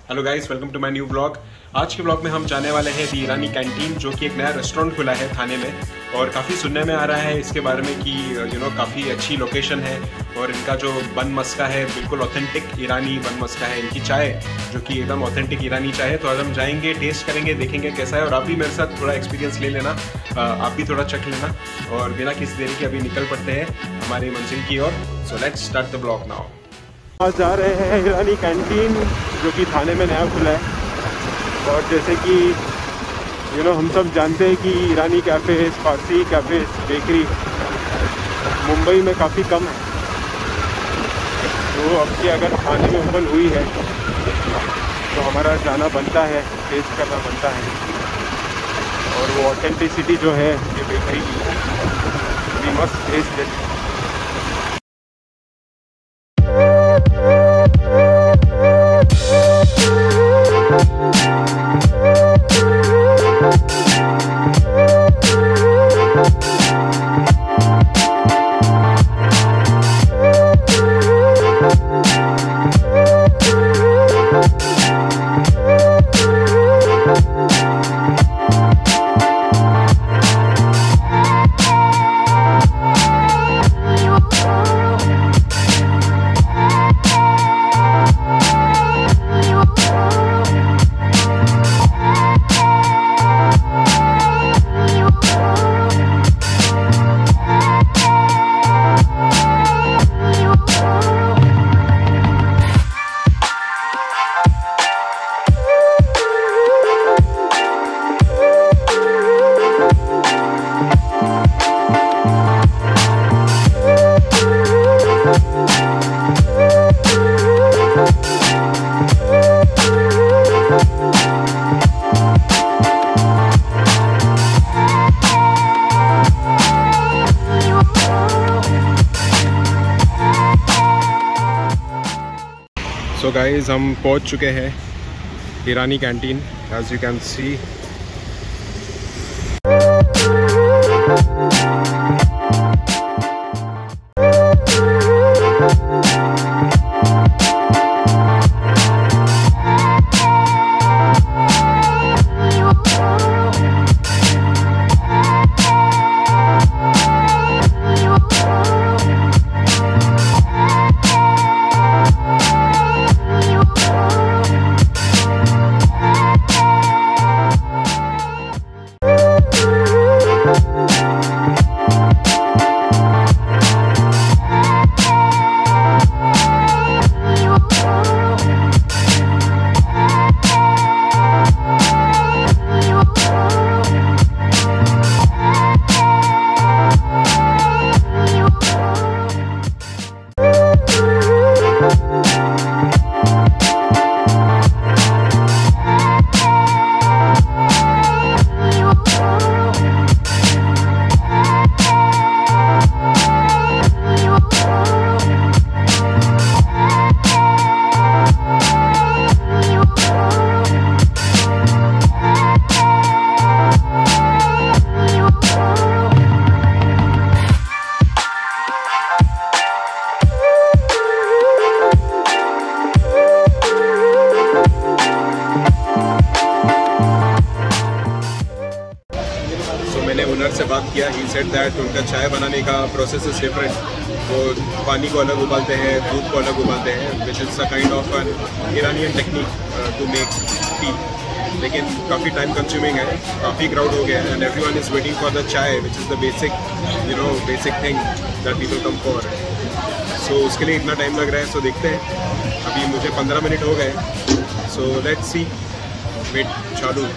Hello guys, welcome to my new blog. आज के blog में हम जाने वाले हैं दी ईरानी कैंटीन, जो कि एक नया रेस्टोरेंट खुला है थाने में। और काफ़ी सुनने में आ रहा है इसके बारे में कि काफ़ी अच्छी लोकेशन है और इनका जो बन मस्का है बिल्कुल ऑथेंटिक ईरानी बन मस्का है। इनकी चाय जो कि एकदम ऑथेंटिक ईरानी चाय है। तो आज हम जाएंगे, टेस्ट करेंगे, देखेंगे कैसा है। और आप भी मेरे साथ थोड़ा एक्सपीरियंस ले लेना, आप भी थोड़ा चख लेना। और बिना किसी देरी के अभी निकल पड़ते हैं हमारी मंजिल की ओर। So let's start the blog now. आज जा रहे हैं ईरानी कैंटीन, जो कि थाने में नया खुला है। और जैसे कि हम सब जानते हैं कि Irani cafe, Farsi cafe, bakery Mumbai में काफ़ी कम है। तो अब की अगर थाने में ओपन हुई है तो हमारा जाना बनता है, टेस्ट करना बनता है। और वो ऑथेंटिसिटी जो है ये बेकरी की, we must taste it. So guys, हम पहुंच चुके हैं Irani canteen, as you can see. मैंने ओनर से बात किया, ही सेड दैट उनका चाय बनाने का प्रोसेस इज़ डिफरेंट। वो पानी को अलग उबालते हैं, दूध को अलग उबालते हैं, which is a kind of an Iranian technique to make tea. लेकिन काफ़ी टाइम कंज्यूमिंग है, काफ़ी क्राउड हो गया है, and everyone is waiting for the chai, which is the basic thing that people come for. So उसके लिए इतना टाइम लग रहा है। सो देखते हैं, अभी मुझे 15 मिनट हो गए। सो लेट्स सी, वेट चालू।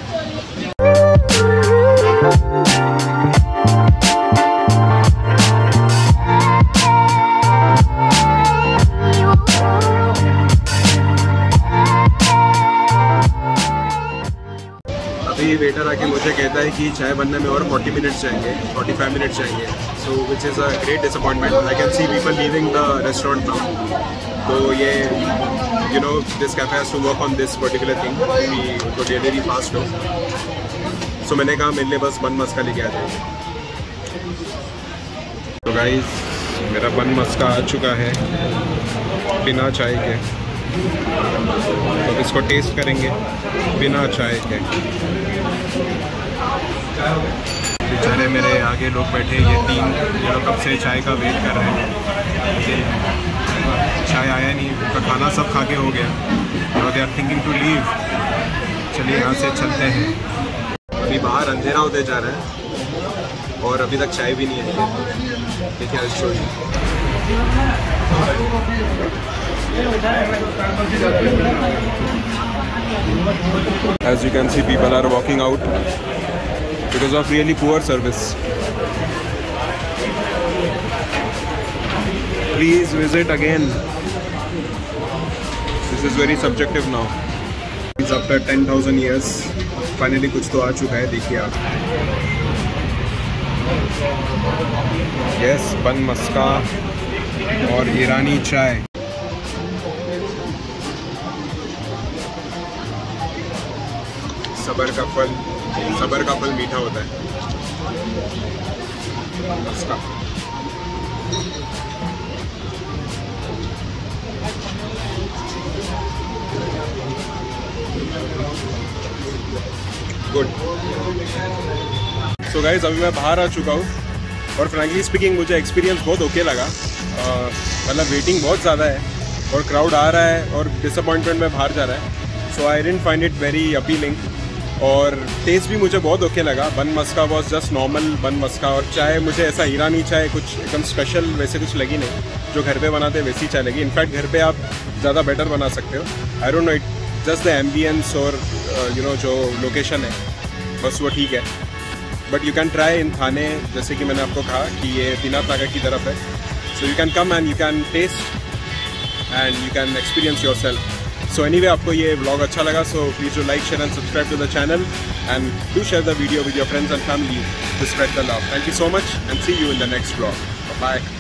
अभी वेटर आके मुझे कहता है कि चाय बनने में और 40 मिनट्स चाहिए, 45 मिनट्स चाहिए। So which is a great disappointment. I can see people leaving the restaurant now. तो ये this cafe has to work on this particular thing कि उनको डिलीवरी फास्ट हो। सो मैंने कहा मेरे लिए बस बन मस्का लेके आ जाएंगे। तो गाइस, मेरा बन मस्का आ चुका है बिना चाय के। तो इसको टेस्ट करेंगे बिना चाय के। बेचारे मेरे आगे लोग बैठे, ये 3 लोग कब से चाय का वेट कर रहे हैं, चाय आया नहीं, उनका खाना सब खा के हो गया और they are thinking to leave. चलिए यहाँ से चलते हैं। अभी बाहर अंधेरा होते जा रहा है और अभी तक चाय भी नहीं आई है। देखिए आज show As you can see, people are walking out because of really poor service. Please visit again. This is very subjective now. It's after 10,000 years. Finally कुछ तो आ चुका है, देखिए आप। Yes, बन मस्का और ईरानी चाय। सबर का फल मीठा होता है। मस्का। गुड। सो गाइज, अभी मैं बाहर आ चुका हूँ और फ्रैंकली स्पीकिंग मुझे एक्सपीरियंस बहुत ओके लगा। मतलब वेटिंग बहुत ज़्यादा है और क्राउड आ रहा है और डिसअपॉइंटमेंट में बाहर जा रहा है। So I didn't find it very appealing और टेस्ट भी मुझे बहुत ओके लगा। बन मस्का वॉज जस्ट नॉर्मल बन मस्का और चाय मुझे ऐसा ईरानी चाय कुछ एकदम स्पेशल वैसे कुछ लगी नहीं। जो घर पे बनाते हैं वैसी चाय लगी। इनफैक्ट घर पे आप ज़्यादा बेटर बना सकते हो। I don't know, it just the ambience और जो लोकेशन है बस वो ठीक है। But you can try in Thane, जैसे कि मैंने आपको कहा कि ये दीनाथ नगर की तरफ है। So you can come and you can taste and you can experience yourself. So anyway, आपको ये vlog अच्छा लगा, so please do like, share and subscribe to the channel and do share the video with your friends and family to spread the love. Thank you so much and see you in the next vlog. Bye-bye.